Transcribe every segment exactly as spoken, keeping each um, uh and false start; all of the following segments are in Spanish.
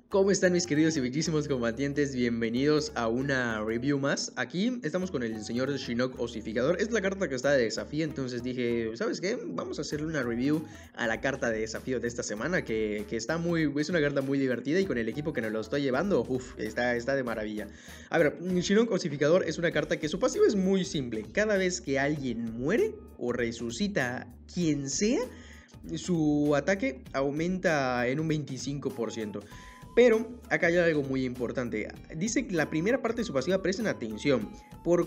¿Cómo están mis queridos y bellísimos combatientes? Bienvenidos a una review más. Aquí estamos con el señor Shinnok Osificador. Es la carta que está de desafío, entonces dije, ¿sabes qué? Vamos a hacerle una review a la carta de desafío de esta semana, que, que está muy, es una carta muy divertida y con el equipo que nos lo estoy llevando, uff, está, está de maravilla. A ver, Shinnok Osificador es una carta que su pasivo es muy simple. Cada vez que alguien muere o resucita quien sea, su ataque aumenta en un veinticinco por ciento. Pero acá hay algo muy importante. Dice que la primera parte de su pasiva, presten atención, por,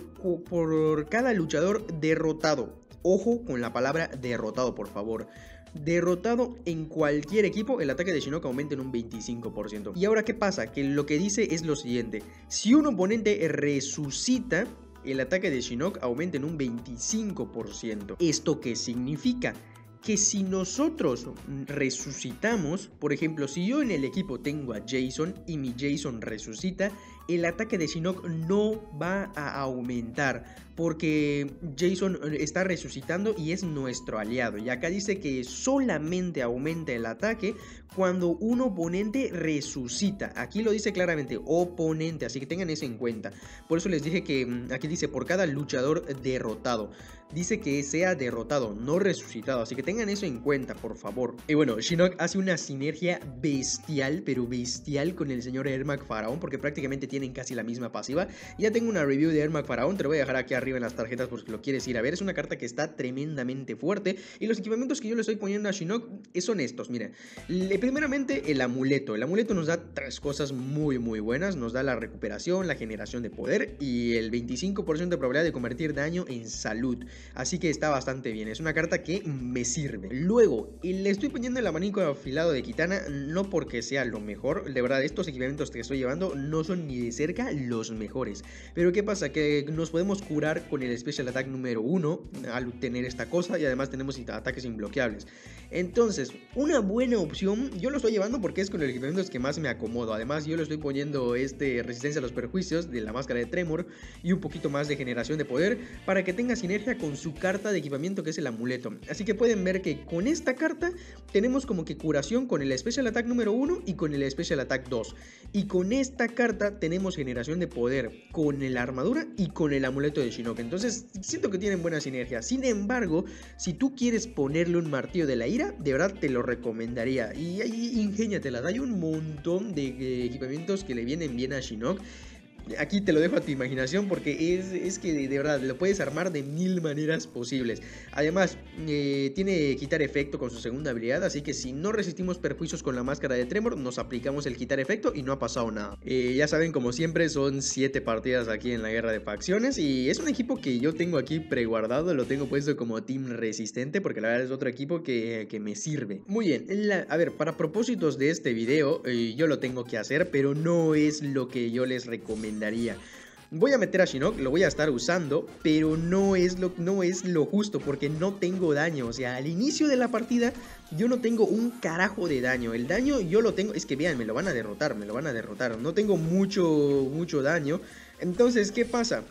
por cada luchador derrotado. Ojo con la palabra derrotado, por favor. Derrotado en cualquier equipo, el ataque de Shinnok aumenta en un veinticinco por ciento. Y ahora, ¿qué pasa? Que lo que dice es lo siguiente: si un oponente resucita, el ataque de Shinnok aumenta en un veinticinco por ciento. ¿Esto qué significa? Que si nosotros resucitamos, por ejemplo, si yo en el equipo tengo a Jason y mi Jason resucita, el ataque de Shinnok no va a aumentar porque Jason está resucitando y es nuestro aliado. Y acá dice que solamente aumenta el ataque cuando un oponente resucita. Aquí lo dice claramente, oponente, así que tengan eso en cuenta. Por eso les dije que aquí dice por cada luchador derrotado. Dice que sea derrotado, no resucitado, así que tengan eso en cuenta, por favor. Y bueno, Shinnok hace una sinergia bestial, pero bestial con el señor Ermac Faraón, porque prácticamente tienen casi la misma pasiva. Ya tengo una review de Ermac Faraón, te lo voy a dejar aquí arriba en las tarjetas por si lo quieres ir a ver. Es una carta que está tremendamente fuerte y los equipamientos que yo le estoy poniendo a Shinnok son estos, mira. Primeramente el amuleto. El amuleto nos da tres cosas muy muy buenas. Nos da la recuperación, la generación de poder y el veinticinco por ciento de probabilidad de convertir daño en salud. Así que está bastante bien, es una carta que me sirve. Luego, le estoy poniendo el abanico afilado de Kitana, no porque sea lo mejor. De verdad, estos equipamientos que estoy llevando no son ni de cerca los mejores. Pero ¿qué pasa? Que nos podemos curar con el Special Attack número uno al tener esta cosa. Y además tenemos ataques imbloqueables. Entonces, una buena opción, yo lo estoy llevando porque es con el equipamiento que más me acomodo. Además, yo le estoy poniendo este resistencia a los perjuicios de la máscara de Tremor y un poquito más de generación de poder para que tenga sinergia con su carta de equipamiento, que es el amuleto. Así que pueden ver que con esta carta tenemos como que curación con el Special Attack número uno y con el Special Attack dos. Y con esta carta tenemos generación de poder con la armadura y con el amuleto de Shinnok. Entonces siento que tienen buena sinergia. Sin embargo, si tú quieres ponerle un martillo de la ira, de verdad te lo recomendaría. Y ahí ingéniatelas. Hay un montón de eh, equipamientos que le vienen bien a Shinnok. Aquí te lo dejo a tu imaginación porque es, es que de, de verdad lo puedes armar de mil maneras posibles. Además, eh, tiene quitar efecto con su segunda habilidad, así que si no resistimos perjuicios con la máscara de Tremor, nos aplicamos el quitar efecto y no ha pasado nada. Eh, ya saben, como siempre, son siete partidas aquí en la guerra de facciones y es un equipo que yo tengo aquí preguardado, lo tengo puesto como team resistente porque la verdad es otro equipo que, que me sirve. Muy bien, la, a ver, para propósitos de este video, eh, yo lo tengo que hacer, pero no es lo que yo les recomiendo. Daría. Voy a meter a Shinnok, lo voy a estar usando, pero no es, lo, no es lo justo porque no tengo daño. O sea, al inicio de la partida yo no tengo un carajo de daño. El daño yo lo tengo, es que vean, me lo van a derrotar, me lo van a derrotar. No tengo mucho, mucho daño. Entonces, ¿qué pasa?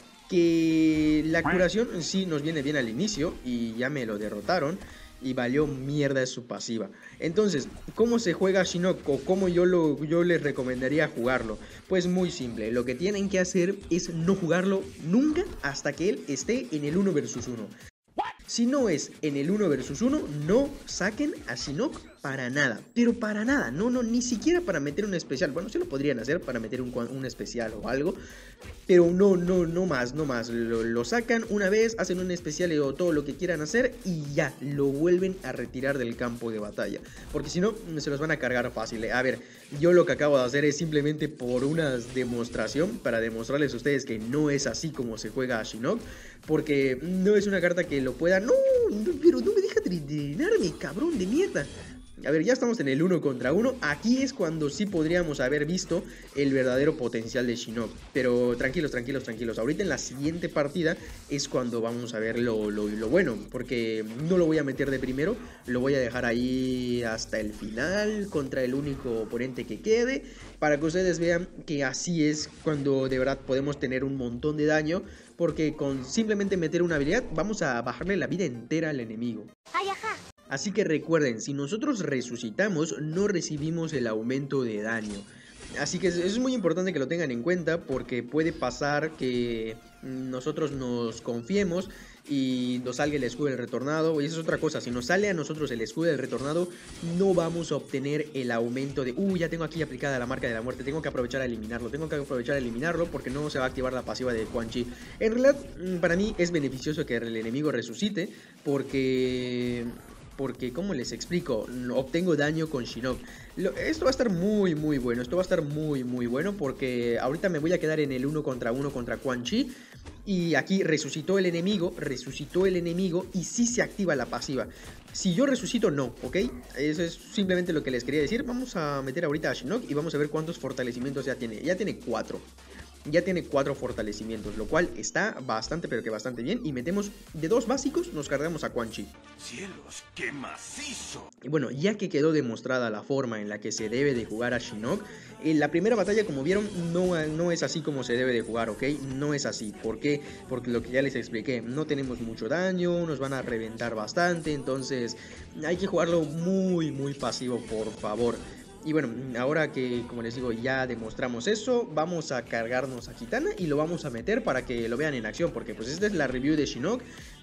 Que la curación sí nos viene bien al inicio y ya me lo derrotaron. Y valió mierda su pasiva. Entonces, ¿cómo se juega Shinnok? O cómo yo, lo, yo les recomendaría jugarlo. Pues muy simple, lo que tienen que hacer es no jugarlo nunca hasta que él esté en el uno versus uno. Si no es en el uno versus uno, no saquen a Shinnok para nada. Pero para nada, no, no, ni siquiera para meter un especial. Bueno, sí lo podrían hacer para meter un, un especial o algo. Pero no, no, no más, no más. Lo, lo sacan una vez, hacen un especial o todo lo que quieran hacer y ya, lo vuelven a retirar del campo de batalla. Porque si no, se los van a cargar fácil. A ver, yo lo que acabo de hacer es simplemente por una demostración, para demostrarles a ustedes que no es así como se juega a Shinnok. Porque no es una carta que lo pueda... No, no pero no me deja drenarme, cabrón de mierda. A ver, ya estamos en el uno contra uno. Aquí es cuando sí podríamos haber visto el verdadero potencial de Shinnok. Pero tranquilos, tranquilos, tranquilos. Ahorita en la siguiente partida es cuando vamos a ver lo, lo, lo bueno. Porque no lo voy a meter de primero. Lo voy a dejar ahí hasta el final contra el único oponente que quede. Para que ustedes vean que así es cuando de verdad podemos tener un montón de daño. Porque con simplemente meter una habilidad vamos a bajarle la vida entera al enemigo. Ay, ajá. Así que recuerden, si nosotros resucitamos, no recibimos el aumento de daño. Así que eso es muy importante que lo tengan en cuenta, porque puede pasar que nosotros nos confiemos y nos salga el escudo del retornado. Y eso es otra cosa, si nos sale a nosotros el escudo del retornado, no vamos a obtener el aumento de uh, ya tengo aquí aplicada la marca de la muerte, tengo que aprovechar a eliminarlo, tengo que aprovechar a eliminarlo porque no se va a activar la pasiva de Quan Chi. En realidad, para mí es beneficioso que el enemigo resucite, porque... Porque, ¿cómo les explico? Obtengo daño con Shinnok. Lo, esto va a estar muy, muy bueno. Esto va a estar muy, muy bueno. Porque ahorita me voy a quedar en el uno contra uno contra Quan Chi. Y aquí resucitó el enemigo. Resucitó el enemigo. Y sí se activa la pasiva. Si yo resucito, no, ¿ok? Eso es simplemente lo que les quería decir. Vamos a meter ahorita a Shinnok y vamos a ver cuántos fortalecimientos ya tiene. Ya tiene cuatro. Ya tiene cuatro fortalecimientos, lo cual está bastante, pero que bastante bien. Y metemos de dos básicos, nos cargamos a Quan Chi. ¡Cielos, qué macizo! Y bueno, ya que quedó demostrada la forma en la que se debe de jugar a Shinnok, en la primera batalla, como vieron, no, no es así como se debe de jugar, ¿ok? No es así. ¿Por qué? Porque lo que ya les expliqué, no tenemos mucho daño, nos van a reventar bastante, entonces hay que jugarlo muy, muy pasivo, por favor. Y bueno, ahora que, como les digo, ya demostramos eso, vamos a cargarnos a Kitana y lo vamos a meter para que lo vean en acción, porque pues esta es la review de Shinnok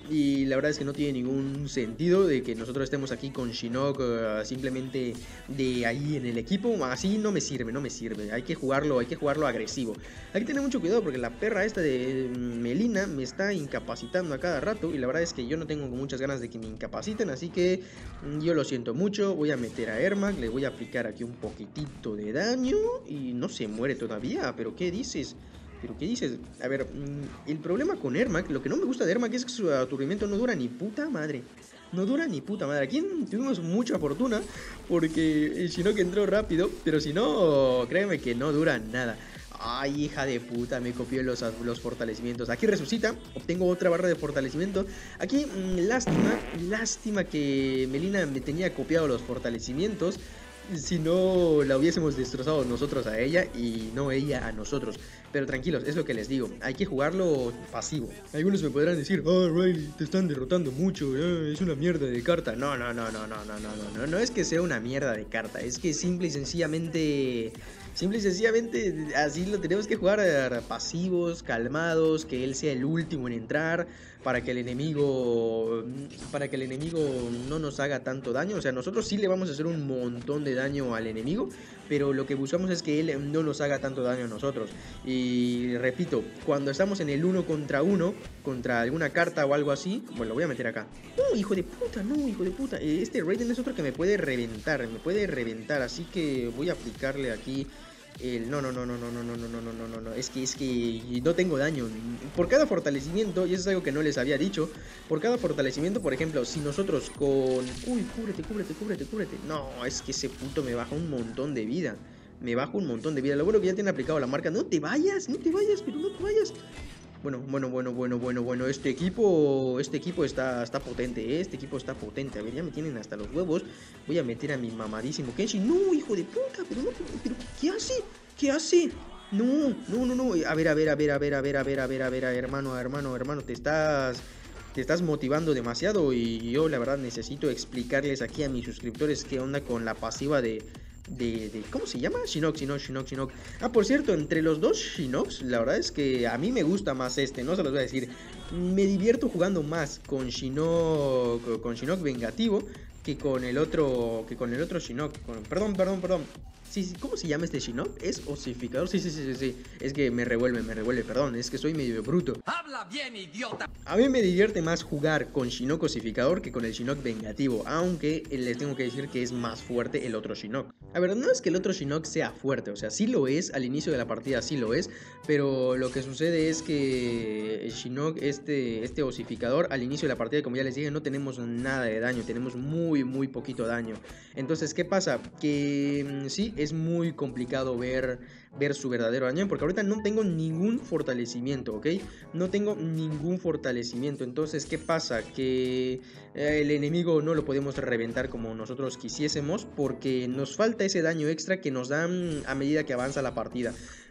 y la verdad es que no tiene ningún sentido de que nosotros estemos aquí con Shinnok uh, simplemente de ahí en el equipo. Así no me sirve, no me sirve, hay que jugarlo, hay que jugarlo agresivo. Hay que tener mucho cuidado porque la perra esta de Melina me está incapacitando a cada rato y la verdad es que yo no tengo muchas ganas de que me incapaciten, así que yo lo siento mucho. Voy a meter a Ermac, le voy a aplicar aquí un un poquitito de daño y no se muere todavía. ¿Pero qué dices? ¿Pero qué dices? A ver, el problema con Ermac, lo que no me gusta de Ermac es que su aturdimiento no dura ni puta madre. No dura ni puta madre. Aquí tuvimos mucha fortuna porque el Shinnok entró rápido, pero si no, créeme que no dura nada. Ay, hija de puta, me copió los, los fortalecimientos. Aquí resucita, obtengo otra barra de fortalecimiento. Aquí, mmm, lástima, lástima que Melina me tenía copiado los fortalecimientos. Si no, la hubiésemos destrozado nosotros a ella y no ella a nosotros. Pero tranquilos, es lo que les digo, hay que jugarlo pasivo. Algunos me podrán decir, oh Riley, te están derrotando mucho, eh, es una mierda de carta. No, no, no, no, no, no, no, no, no, no es que sea una mierda de carta, es que simple y sencillamente... Simple y sencillamente así lo tenemos que jugar, pasivos, calmados, que él sea el último en entrar, para que el enemigo para que el enemigo no nos haga tanto daño. O sea, nosotros sí le vamos a hacer un montón de daño al enemigo, pero lo que buscamos es que él no nos haga tanto daño a nosotros. Y repito, cuando estamos en el uno contra uno, contra alguna carta o algo así, bueno, lo voy a meter acá. No, hijo de puta, no, hijo de puta. Este Raiden es otro que me puede reventar, me puede reventar, así que voy a aplicarle aquí el... No, no, no, no, no, no, no, no, no, no, no, no, es que, es que no tengo daño. Por cada fortalecimiento, y eso es algo que no les había dicho, por cada fortalecimiento, por ejemplo, si nosotros con... Uy, cúbrete, cúbrete, cúbrete, cúbrete. No, es que ese puto me baja un montón de vida. Me baja un montón de vida. Lo bueno que ya tiene aplicado la marca. No te vayas, no te vayas, pero no te vayas. Bueno, bueno, bueno, bueno, bueno, bueno, este equipo, este equipo está, está potente, ¿eh? Este equipo está potente. A ver, ya me tienen hasta los huevos. Voy a meter a mi mamadísimo Kenshi. No, hijo de puta, pero no, pero, ¿qué hace? ¿Qué hace? No, no, no, no. A ver, a ver, a ver, a ver, a ver, a ver, a ver, a ver, hermano, hermano, hermano, te estás... Te estás motivando demasiado y yo la verdad necesito explicarles aquí a mis suscriptores qué onda con la pasiva de... De, de, ¿cómo se llama? Shinnok, Shinnok, Shinnok, Shinnok. Ah, por cierto, entre los dos Shinnoks, la verdad es que a mí me gusta más este, no se los voy a decir. Me divierto jugando más con Shinnok, con Shinnok vengativo que con el otro, que con el otro Shinnok. Con, perdón, perdón, perdón. Sí, sí, ¿cómo se llama este Shinnok? ¿Es osificador? Sí, sí, sí, sí, sí. Es que me revuelve, me revuelve, perdón. Es que soy medio bruto. ¡Habla bien, idiota! A mí me divierte más jugar con Shinnok osificador que con el Shinnok vengativo. Aunque les tengo que decir que es más fuerte el otro Shinnok. A ver, no es que el otro Shinnok sea fuerte. O sea, sí lo es. Al inicio de la partida sí lo es. Pero lo que sucede es que el Shinnok, este, este osificador, al inicio de la partida, como ya les dije, no tenemos nada de daño. Tenemos muy, muy poquito daño. Entonces, ¿qué pasa? Que sí, es muy complicado ver, ver su verdadero daño, porque ahorita no tengo ningún fortalecimiento, ¿ok? No tengo ningún fortalecimiento. Entonces, ¿qué pasa? Que eh, el enemigo no lo podemos reventar como nosotros quisiésemos, porque nos falta ese daño extra que nos dan a medida que avanza la partida.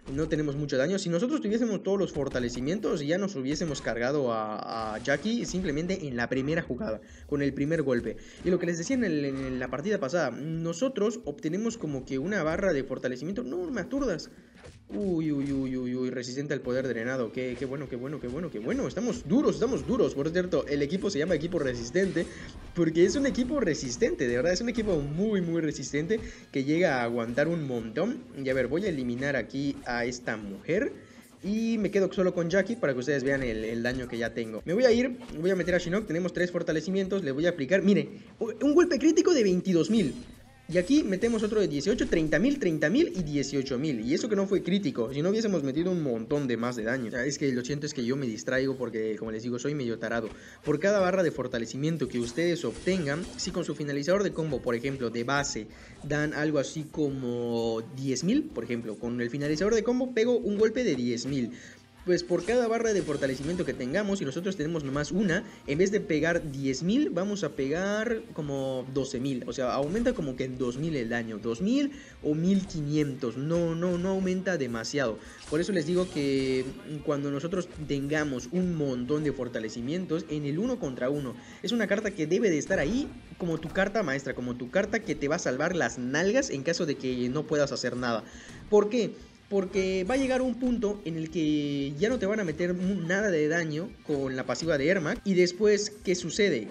No tenemos mucho daño. Si nosotros tuviésemos todos los fortalecimientos, ya nos hubiésemos cargado a, a Jackie simplemente en la primera jugada, con el primer golpe. Y lo que les decía en, el, en la partida pasada, nosotros obtenemos como que una barra de fortalecimiento. No me aturdas. Uy, uy, uy, uy, uy, resistente al poder drenado. Qué, qué bueno, qué bueno, qué bueno, qué bueno. Estamos duros, estamos duros. Por cierto, el equipo se llama equipo resistente porque es un equipo resistente, de verdad. Es un equipo muy, muy resistente que llega a aguantar un montón. Y a ver, voy a eliminar aquí a esta mujer. Y me quedo solo con Jackie para que ustedes vean el, el daño que ya tengo. Me voy a ir, voy a meter a Shinnok. Tenemos tres fortalecimientos, le voy a aplicar. Mire, un golpe crítico de veintidós mil. Y aquí metemos otro de dieciocho, treinta mil, treinta mil y dieciocho mil. Y eso que no fue crítico, si no hubiésemos metido un montón de más de daño. Es que lo siento, es que yo me distraigo porque, como les digo, soy medio tarado. Por cada barra de fortalecimiento que ustedes obtengan, si con su finalizador de combo, por ejemplo, de base, dan algo así como diez mil, por ejemplo, con el finalizador de combo pego un golpe de diez mil. Pues por cada barra de fortalecimiento que tengamos, y nosotros tenemos nomás una, en vez de pegar diez mil, vamos a pegar como doce mil. O sea, aumenta como que en dos mil el daño. dos mil o mil quinientos. No, no, no aumenta demasiado. Por eso les digo que cuando nosotros tengamos un montón de fortalecimientos, en el uno contra uno, es una carta que debe de estar ahí como tu carta maestra, como tu carta que te va a salvar las nalgas en caso de que no puedas hacer nada. ¿Por qué? Porque va a llegar un punto en el que ya no te van a meter nada de daño con la pasiva de Ermac. Y después, ¿qué sucede?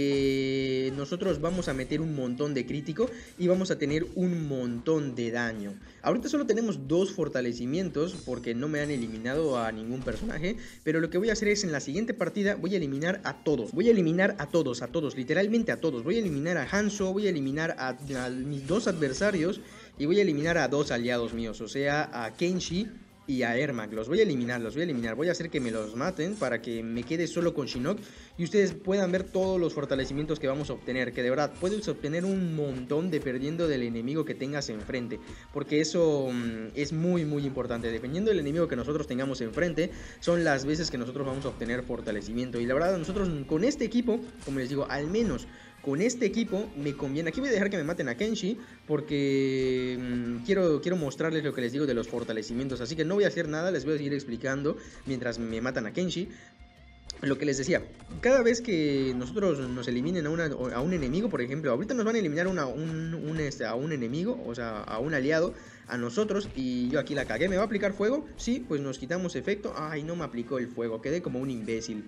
Que nosotros vamos a meter un montón de crítico y vamos a tener un montón de daño. Ahorita solo tenemos dos fortalecimientos porque no me han eliminado a ningún personaje. Pero lo que voy a hacer es en la siguiente partida voy a eliminar a todos. Voy a eliminar a todos, a todos, literalmente a todos. Voy a eliminar a Hanzo, voy a eliminar a, a mis dos adversarios. Y voy a eliminar a dos aliados míos, o sea, a Kenshi y a Ermac. Los voy a eliminar, los voy a eliminar. Voy a hacer que me los maten para que me quede solo con Shinnok. Y ustedes puedan ver todos los fortalecimientos que vamos a obtener. Que de verdad, puedes obtener un montón dependiendo del enemigo que tengas enfrente. Porque eso mmm, es muy, muy importante. Dependiendo del enemigo que nosotros tengamos enfrente, son las veces que nosotros vamos a obtener fortalecimiento. Y la verdad, nosotros con este equipo, como les digo, al menos con este equipo me conviene. Aquí voy a dejar que me maten a Kenshi porque mmm, quiero, quiero mostrarles lo que les digo de los fortalecimientos. Así que no voy a hacer nada, les voy a seguir explicando mientras me matan a Kenshi. Lo que les decía, cada vez que nosotros nos eliminen a, una, a un enemigo, por ejemplo, ahorita nos van a eliminar una, un, un, este, a un enemigo, o sea, a un aliado, a nosotros, y yo aquí la cagué. ¿Me va a aplicar fuego? Sí, pues nos quitamos efecto. Ay, no me aplicó el fuego, quedé como un imbécil.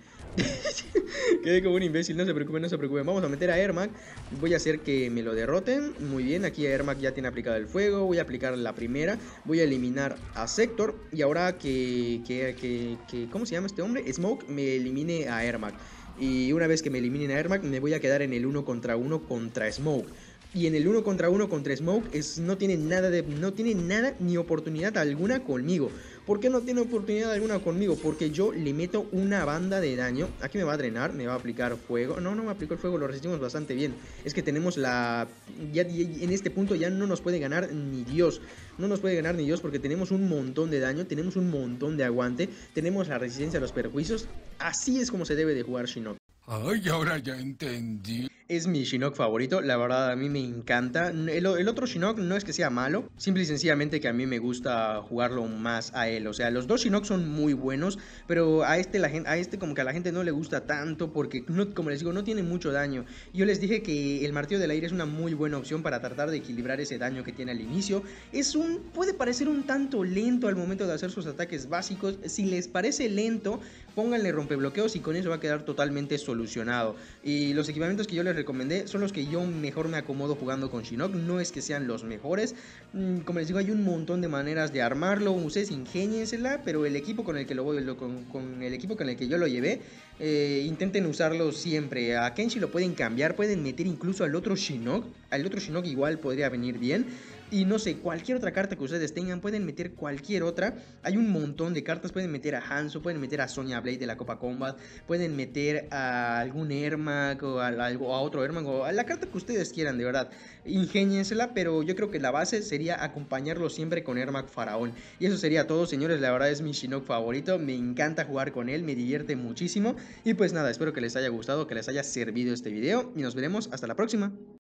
Quedé como un imbécil, no se preocupen, no se preocupen. Vamos a meter a Ermac, voy a hacer que me lo derroten. Muy bien, aquí Ermac ya tiene aplicado el fuego. Voy a aplicar la primera, voy a eliminar a Sector. Y ahora que, que, que, que ¿cómo se llama este hombre? Smoke me elimine a Ermac. Y una vez que me eliminen a Ermac, me voy a quedar en el uno contra uno contra Smoke. Y en el uno contra uno contra Smoke es, no tiene nada de, no tiene nada ni oportunidad alguna conmigo. ¿Por qué no tiene oportunidad alguna conmigo? Porque yo le meto una banda de daño. Aquí me va a drenar, me va a aplicar fuego. No, no me aplicó el fuego, lo resistimos bastante bien. Es que tenemos la... Ya, ya, en este punto ya no nos puede ganar ni Dios. No nos puede ganar ni Dios porque tenemos un montón de daño, tenemos un montón de aguante, tenemos la resistencia a los perjuicios. Así es como se debe de jugar Shinnok. Ay, ahora ya entendí. Es mi Shinnok favorito, la verdad a mí me encanta. El, el otro Shinnok no es que sea malo, simple y sencillamente que a mí me gusta jugarlo más a él. O sea, los dos Shinnok son muy buenos, pero a este, la gente, a este como que a la gente no le gusta tanto porque, no, como les digo, no tiene mucho daño. Yo les dije que el martillo del aire es una muy buena opción para tratar de equilibrar ese daño que tiene al inicio. Es un, puede parecer un tanto lento al momento de hacer sus ataques básicos. Si les parece lento, pónganle rompebloqueos y con eso va a quedar totalmente solucionado. Y los equipamientos que yo les recomendé son los que yo mejor me acomodo jugando con Shinnok. No es que sean los mejores, como les digo, hay un montón de maneras de armarlo. Ustedes ingéniensela, pero el equipo con el que lo voy, lo, con, con el equipo con el que yo lo llevé, eh, intenten usarlo siempre. A Kenshi lo pueden cambiar, pueden meter incluso al otro Shinnok. Al otro Shinnok igual podría venir bien. Y no sé, cualquier otra carta que ustedes tengan, pueden meter cualquier otra. Hay un montón de cartas, pueden meter a Hanzo, pueden meter a Sonya Blade de la Copa Combat, pueden meter a algún Ermac o a, a, a otro Ermac o a la carta que ustedes quieran, de verdad. Ingéniensela, pero yo creo que la base sería acompañarlo siempre con Ermac Faraón. Y eso sería todo, señores, la verdad es mi Shinnok favorito, me encanta jugar con él, me divierte muchísimo. Y pues nada, espero que les haya gustado, que les haya servido este video y nos veremos hasta la próxima.